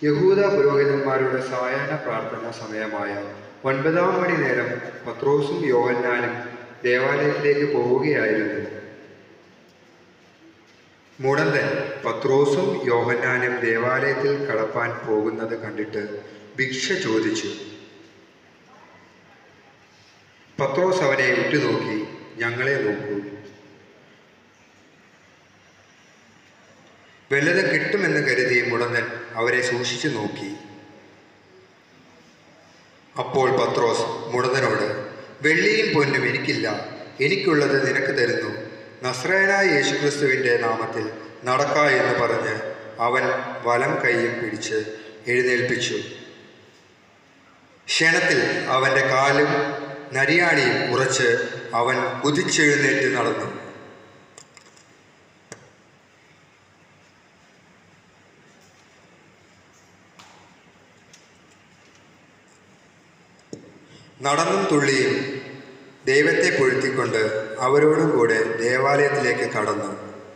യഹൂദ പുരോഹിതന്മാരുടെ സായാഹ്ന പ്രാർത്ഥന സമയമായ 9-ാം മണി നേരം പത്രോസും യോഹന്നാനും ദേവാലയത്തിലേക്ക് പോവുകയായിരുന്നു. മുടന്തൻ പത്രോസും യോഹന്നാനും ദേവാലയത്തിൽ കടപ്പാൻ പോകുന്നത് കണ്ടിട്ട് ഭിക്ഷ ചോദിച്ചു. പത്രോസ് അവനെ ഉറ്റുനോക്കി, ഞങ്ങളെ നോക്കൂ. വല്ലതും കിട്ടുമെന്ന് കരുതി മുടന്തൻ അവരെ സൂക്ഷിച്ചു നോക്കി. അപ്പോൾ പത്രോസ് മുടന്തനോട്, വെള്ളിയും പൊന്നും എനിക്കില്ല, എനിക്കുള്ളത് നിനക്ക് തരുന്നു. നസ്രായനായ യേശുക്രിസ്തുവിൻ്റെ നാമത്തിൽ നടക്ക എന്ന് പറഞ്ഞ് അവൻ വലം കൈയും പിടിച്ച് എഴുന്നേൽപ്പിച്ചു. ക്ഷണത്തിൽ അവൻ്റെ കാലും നരിയാണിയും ഉറച്ച് അവൻ കുതിച്ചെഴുന്നേറ്റ് നടന്നു. നടന്നും തുള്ളിയും ദൈവത്തെ പുഴ്ത്തിക്കൊണ്ട് അവരോടും കൂടെ ദേവാലയത്തിലേക്ക് കടന്നു.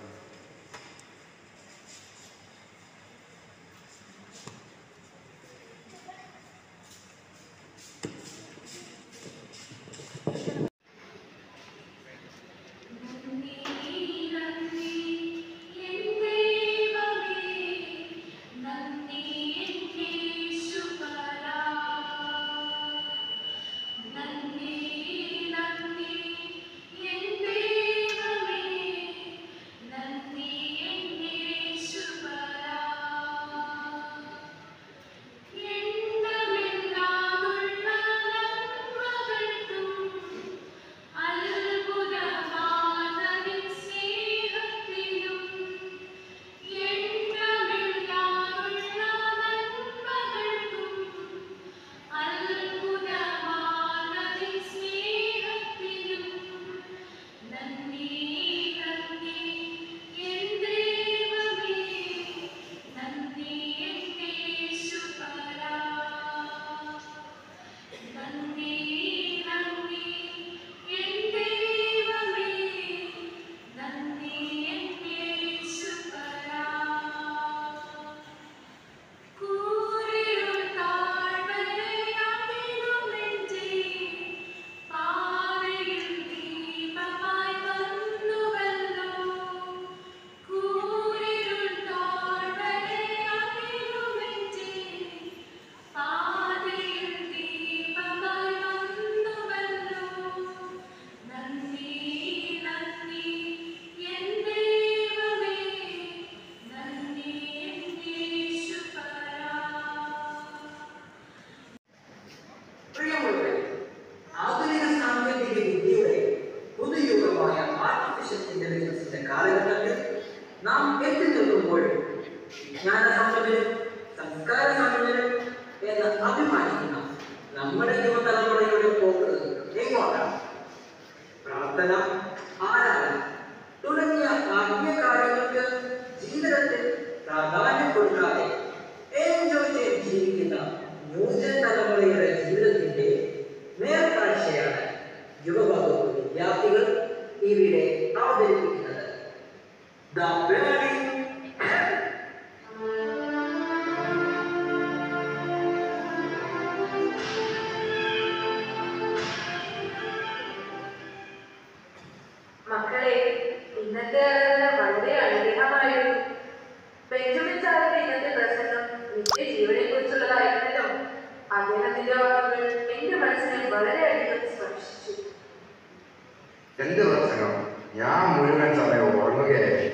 എന്ത് പ്രസംഗം! ഞാൻ മുഴുവൻ സമയവും ഉറങ്ങുകയായി.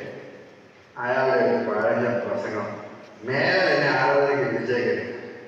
അയാളുടെ പഴഞ്ഞ പ്രസംഗം. മേലെ തന്നെ ആരാധനയ്ക്ക് വിളിച്ചേക്കരുത്.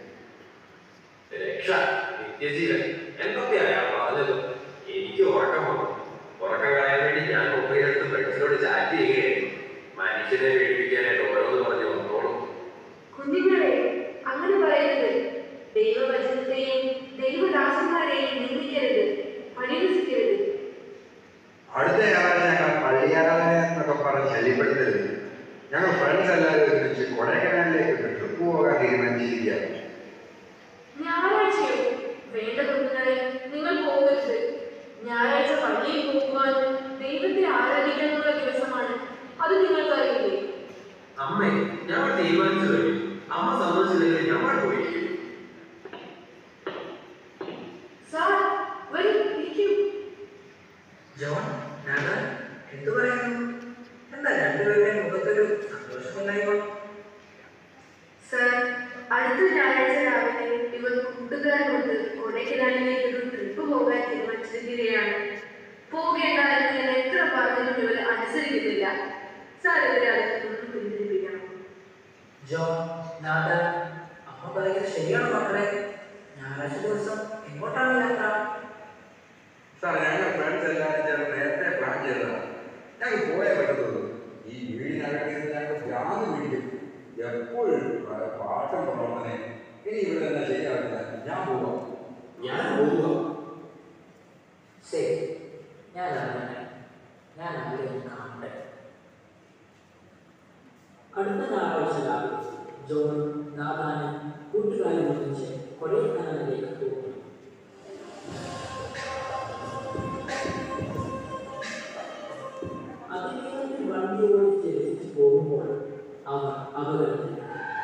രക്ഷ, നിത്യജീവൻ എന്തൊക്കെയാ പറഞ്ഞത്? എനിക്ക് ഉറക്കം വന്നു. ഉറക്കം കളയാൻ വേണ്ടി ഞാൻ മൊബൈലെടുത്ത് ഫ്രണ്ട്സിനോട് ചാറ്റ് ചെയ്യുകയായിരുന്നു. മനുഷ്യനെ പേടിപ്പിക്കാനായിട്ട് ഓരോന്ന് പറഞ്ഞു വന്നോളും. കുഞ്ഞുങ്ങളെ, അങ്ങനെ പറയരുത്. ദൈവവചനത്തെയും ദൈവദാസന്മാരെയും നിന്ദിക്കരുത്, പരിഹസിക്കരുത്. അടുത്ത ഞായറാഴ്ച ഞങ്ങൾ പള്ളിയാരാധന എന്നൊക്കെ പറഞ്ഞ് ശല്യപ്പെടുത്തരുത്. ഞങ്ങൾ ഫ്രണ്ട്സ് എല്ലാവരും ഒരുമിച്ച് കൊടൈക്കനാലിലേക്ക് ഒരു ട്രിപ്പ് പോകാൻ തീരുമാനിച്ചിരിക്കുകയാണ്. ഞായറാഴ്ചയോ? വേണ്ട കുഞ്ഞുങ്ങളെ, നിങ്ങൾ പോകരുത്. ഞായറാഴ്ച പള്ളിയിൽ പോകുവാനും ദൈവത്തെ ആരാധിക്കാനുള്ള ദിവസമാണ്. അത് നിങ്ങൾക്കറിയില്ലേ? അമ്മേ, ഞങ്ങൾ തീരുമാനിച്ചു കഴിഞ്ഞു. അമ്മ സമ്മതിച്ചില്ലെങ്കിൽ ചിന്തിച്ചിട്ടില്ല. സാർ ഇവരെ അടുത്തൊന്നും പിന്തിരിപ്പിക്കണം. ജോൺ, നാദാൻ, അമ്മ പറയുന്നത് ശരിയാണ് മക്കളെ. ഞായറാഴ്ച ദിവസം എങ്ങോട്ടാണ് യാത്ര? സാർ, ഞങ്ങൾ ഫ്രണ്ട്സ് എല്ലാവരും ചേർന്ന് നേരത്തെ പ്ലാൻ ചെയ്തതാണ്. ഞങ്ങൾ പോയേ പറ്റത്തുള്ളൂ. ഈ വീടിനകത്ത് ഞങ്ങൾ ഭ്രാന്ത് പിടിക്കും. എപ്പോഴും പാട്ടും പ്രവർത്തനം. ഇനി ഇവിടെ തന്നെ ശരിയാവില്ല. ഞാൻ പോവാം. ഞാൻ പോകുക. ശരി, ഞാൻ അവരെ കാണട്ടെ. അടുത്ത ഞായറാഴ്ച രാവിലെ ജോണും നാദാനും കൂട്ടുകാരും ഒന്നിച്ച് കൊടൈക്കനാലിലേക്ക് പോകുന്നു. അതിവേഗത്തിൽ വണ്ടി ഓടിച്ച് രസിച്ചു പോകുമ്പോൾ അവർ അപകടത്തിലാണ്.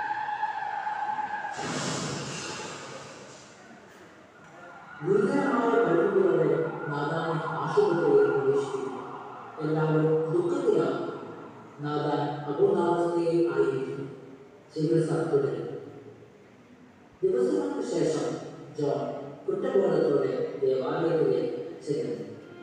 ഗുരുതരമായ കഴിവുകളോടെ നാദാനെ ആശുപത്രിയിൽ പ്രവേശിക്കുന്നു. എല്ലാവരും ദുഃഖത്തിലാണ്. നാദാൻ അപൂർണാവസ്ഥയിൽ ആയിരിക്കും. ചികിത്സ തുടരും. ദിവസങ്ങൾക്ക് ശേഷം ജോൺ കുറ്റബോധത്തോടെ ദേവാലയത്തിലേക്ക് ചെല്ലുന്നു.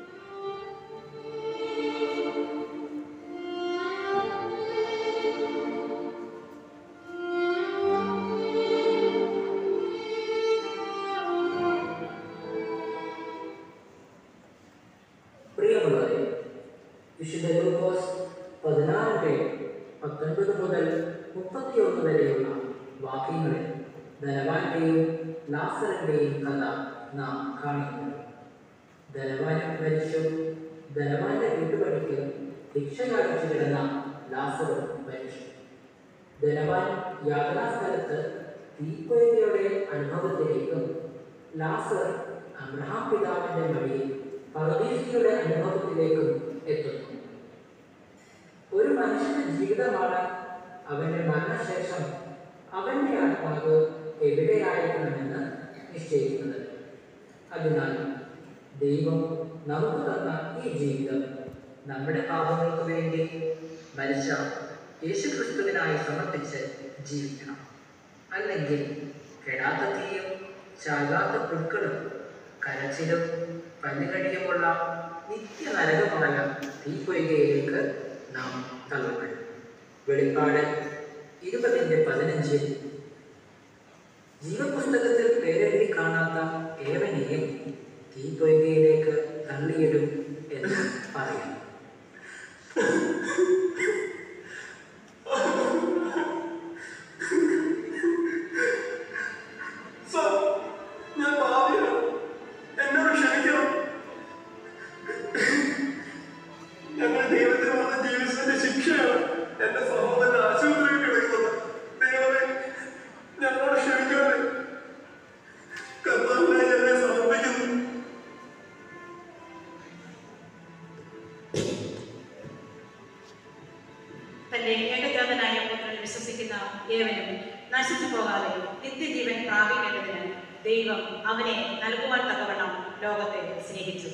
പ്രിയമുള്ളവരെ, വിശുദ്ധ ലൂക്കോസ് 16:19 മുതൽ 31 വരെയുള്ള വാക്യങ്ങളിൽ ധനവാന്റെയും ലാസറിന്റെയും കഥ നാം കാണുന്നു. ധനവാൻ മരിച്ചു. ധനവാന്റെ വീട്ടുപടിക്ക് ഭിക്ഷയാടിച്ചു കിടന്ന ലാസർ മരിച്ചു. ധനവാൻ യാതനാസ്ഥലത്ത് തീപ്പൊയ്കയുടെ അനുഭവത്തിലേക്കും ലാസർ അബ്രഹാം പിതാവിന്റെ മടിയിൽ പറുദീസയുടെ അനുഭവത്തിലേക്കും എത്തുന്നു. ഒരു മനുഷ്യന്റെ ജീവിതമാണ് അവന്റെ മരണശേഷം അവന്റെ ആത്മാവ് എവിടെയായിരിക്കണമെന്ന് നിശ്ചയിക്കുന്നത്. അതിനാൽ ദൈവം നമുക്ക് തന്ന ഈ ജീവിതം നമ്മുടെ പാപങ്ങൾക്ക് വേണ്ടി മരിച്ച യേശുക്രിസ്തുവിനായി സമർപ്പിച്ച് ജീവിക്കണം. അല്ലെങ്കിൽ കെടാത്ത തീയും ചാകാത്ത പുഴുക്കളും കരച്ചിലും പല്ലുകടിയുമുള്ള നിത്യനരകമായ തീപ്പൊയ്കയിലേക്ക് നാം തള്ളപ്പെടും. വെളിപ്പാട് 20:15 ജീവപുസ്തകത്തിൽ പേരെഴുതി കാണാത്ത ഏവനെയും തീപ്പൊയ്കയിലേക്ക് തള്ളിയിടും എന്ന് പറയാം. തന്റെ ഏകജാതനായ പുത്രനിൽ വിശ്വസിക്കുന്ന ഏവനും നശിച്ചു പോകാതെ നിത്യജീവൻ പ്രാപിക്കേണ്ടതിന് ദൈവം അവനെ നൽകുവാൻ തക്കവണ്ണം ലോകത്തെ സ്നേഹിച്ചു.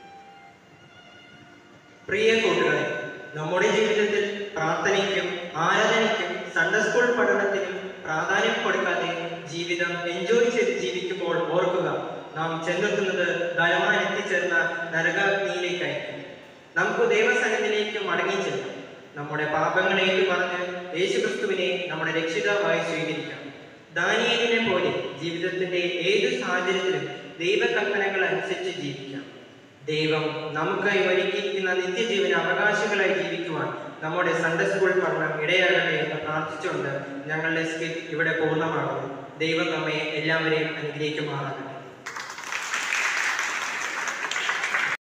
പ്രിയ കൂട്ടുകാരെ, നമ്മുടെ ജീവിതത്തിൽ പ്രാർത്ഥനയ്ക്കും ആരാധനയ്ക്കും സൺഡേ സ്കൂൾ പഠനത്തിനും പ്രാധാന്യം കൊടുക്കാതെ ജീവിതം എൻജോയ് ചെയ്ത് ജീവിക്കുമ്പോൾ ഓർക്കുക, നാം ചെന്നെത്തുന്നത് ധനവാൻ എത്തിച്ചേർന്ന നരകാഗ്നിയിലേക്കായിരിക്കും. നമുക്ക് ദൈവസന്നിധിയിലേക്ക് മടങ്ങിച്ചെല്ലാം. നമ്മുടെ പാപങ്ങളെ ഏറ്റുപറഞ്ഞ് യേശുക്രിസ്തുവിനെ നമ്മുടെ രക്ഷിതാവായി സ്വീകരിക്കാം. ദാനിയേലിനെ പോലെ ജീവിതത്തിന്റെ ഏതു സാഹചര്യത്തിലും ദൈവകൽപ്പനകൾ അനുസരിച്ച് ജീവിക്കാം. ദൈവം നമുക്കായി ഒരുക്കിയിരിക്കുന്ന നിത്യജീവന അവകാശികളായി ജീവിക്കുവാൻ നമ്മുടെ സൺഡേ സ്കൂൾ പഠനം ഇടയാകട്ടെ എന്ന് പ്രാർത്ഥിച്ചുകൊണ്ട് ഞങ്ങളുടെ സ്കിറ്റ് ഇവിടെ പൂർണ്ണമാകുന്നു. ദൈവം നമ്മെ എല്ലാവരെയും അനുഗ്രഹിക്കുമാറാകട്ടെ.